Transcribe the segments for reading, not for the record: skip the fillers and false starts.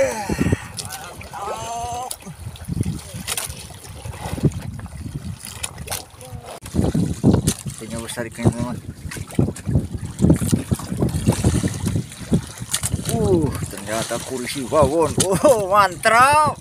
Artinya besar ikan teman. Ternyata kursi bawon. Oh, mantap.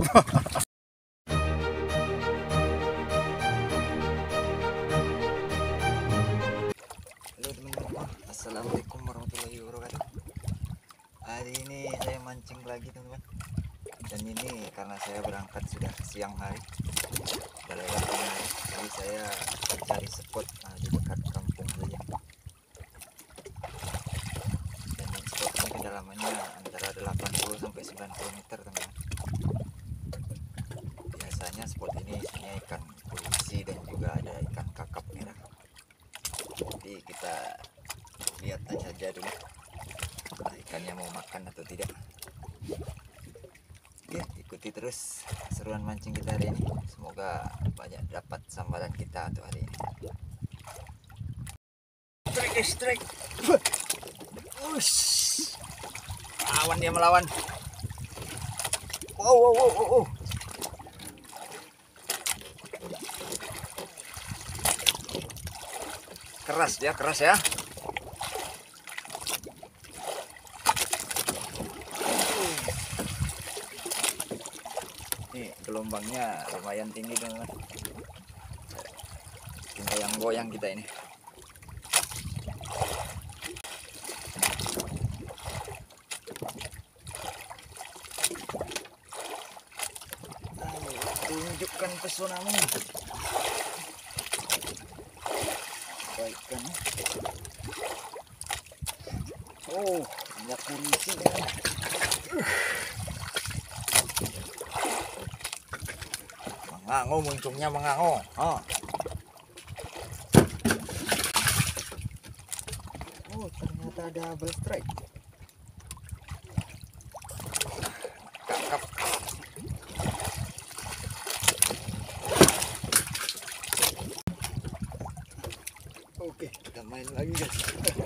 Halo teman-teman, assalamualaikum warahmatullahi wabarakatuh. Hari ini saya mancing lagi teman-teman. Dan ini karena saya berangkat sudah siang hari, sudah lewat tengah hari, jadi saya cari spot di dekat kampung saja. Dan spot ini kedalamannya antara 80 sampai 90 meter teman-teman. Biasanya spot ini isinya ikan kurisi dan juga ada ikan kakap merah. Jadi kita lihat saja dulu ikannya mau makan atau tidak. Oke, ikuti terus seruan mancing kita hari ini. Semoga banyak dapat sambaran kita untuk hari ini. Strike. Ush. Lawan dia melawan. Wow. Keras ya. Nih gelombangnya lumayan tinggi teman-teman. Goyang kita ini. Ayo, tunjukkan pesonamu. Baikkan. Oh, banyak kurisi ya. Mengango, munculnya mengango. Oh, ternyata double strike. Kakap. Oke, kita main lagi guys.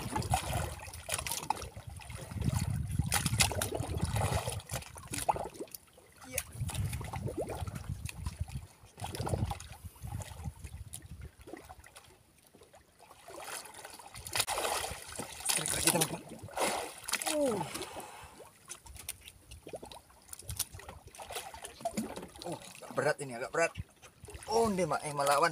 Lagi teman-teman. Agak berat ini, agak berat. Oh, dia melawan.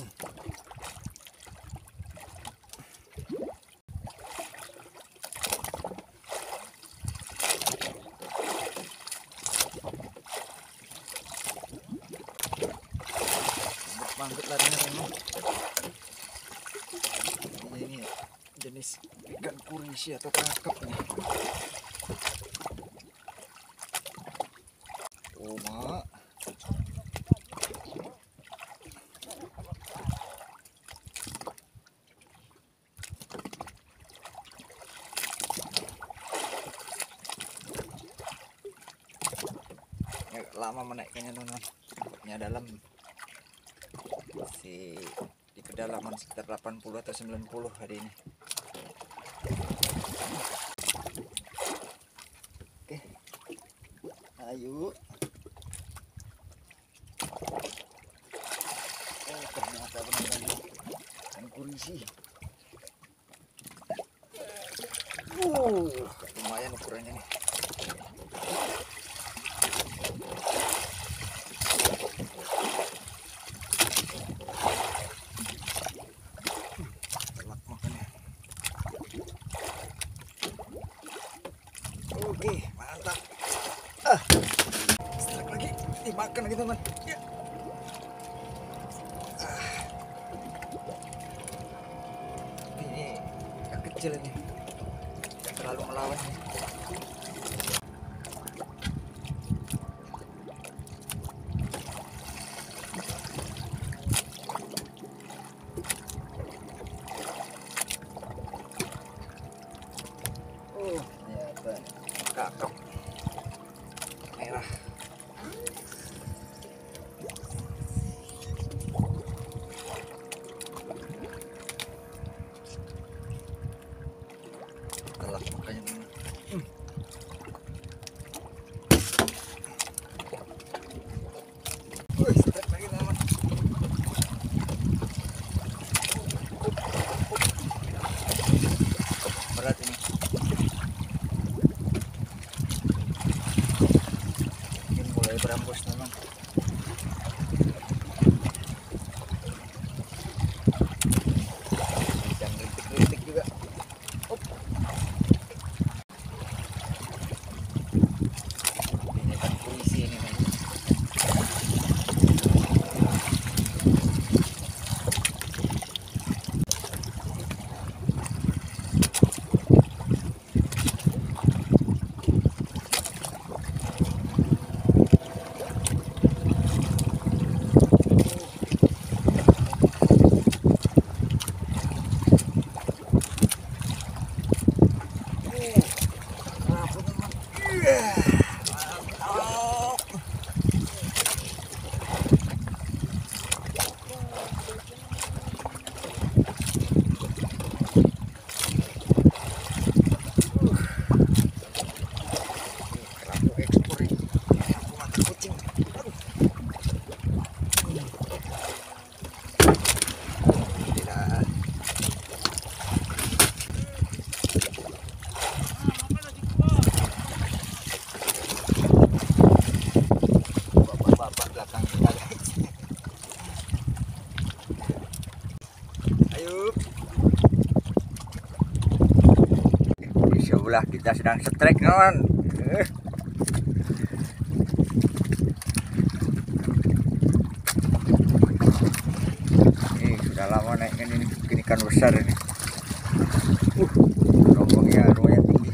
Manggut larinya teman. Ini jenis ikan kurisi atau kakap ini. Oh, mak. Lama menaikkannya teman-teman. Tempatnya dalam. Masih di kedalaman sekitar 80 atau 90 hari ini. Oke, ayo. Oh, ternyata benar-benar ikan kurisi. Lumayan ukurannya nih. Oke, mantap. Strike lagi, dimakan lagi teman. Ya. Ini ikan kecil ini, tidak terlalu melawan nih. Oh, ternyata kakap merah. Telak makanya. berat ini. Ini mulai berambus teman. Dan rintik-rintik juga. Up. Ini kan puisi ini kan. Di sebelah kita sedang strike kawan. Ini sudah lama naikkan ini ikan besar ini. Rombongnya lumayan tinggi.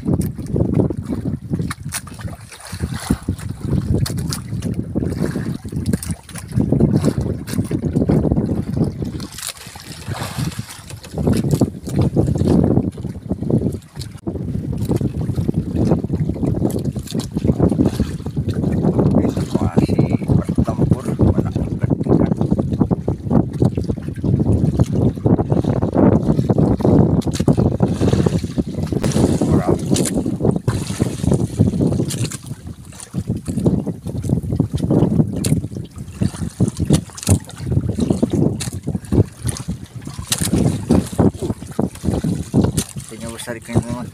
Besar ikan teman.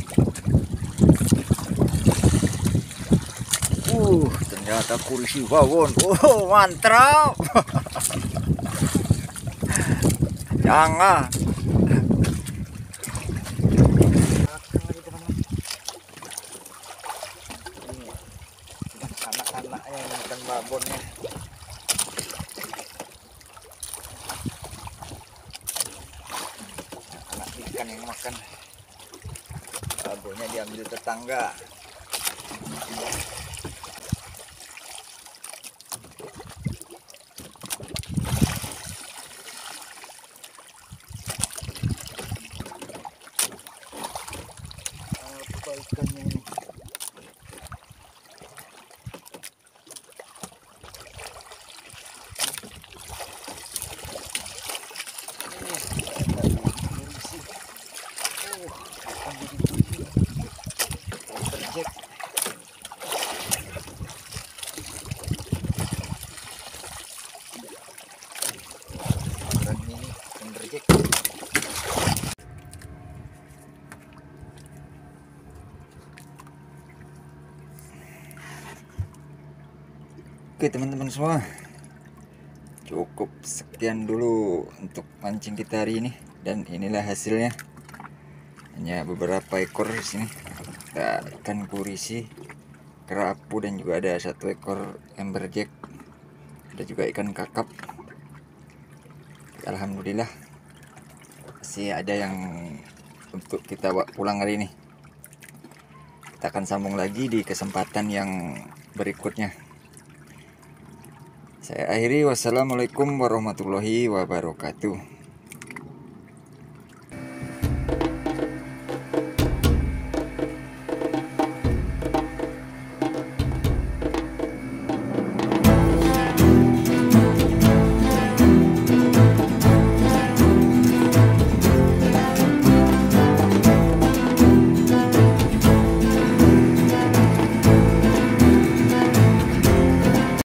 Ternyata kurisi bawon. Mantap. Jangan. Anak-anaknya ikan babonnya. Anak ikan yang makan. Babonnya diambil tetangga. Apa ikannya ini? Oke teman-teman semua, cukup sekian dulu untuk mancing kita hari ini, dan inilah hasilnya. Hanya beberapa ekor di sini. Ada ikan kurisi, kerapu, dan juga ada 1 ekor amberjack. Ada juga ikan kakap. Alhamdulillah masih ada yang untuk kita bawa pulang hari ini. Kita akan sambung lagi di kesempatan yang berikutnya. Saya akhiri, wassalamualaikum warahmatullahi wabarakatuh.